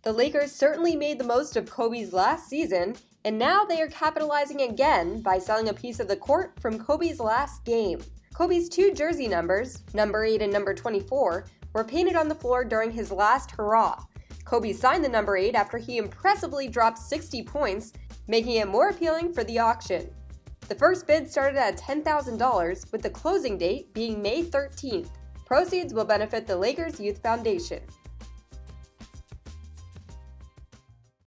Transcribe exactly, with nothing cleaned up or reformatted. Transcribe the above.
The Lakers certainly made the most of Kobe's last season, and now they are capitalizing again by selling a piece of the court from Kobe's last game. Kobe's two jersey numbers, number eight and number twenty-four, were painted on the floor during his last hurrah. Kobe signed the number eight after he impressively dropped sixty points, making it more appealing for the auction. The first bid started at ten thousand dollars, with the closing date being May thirteenth. Proceeds will benefit the Lakers Youth Foundation.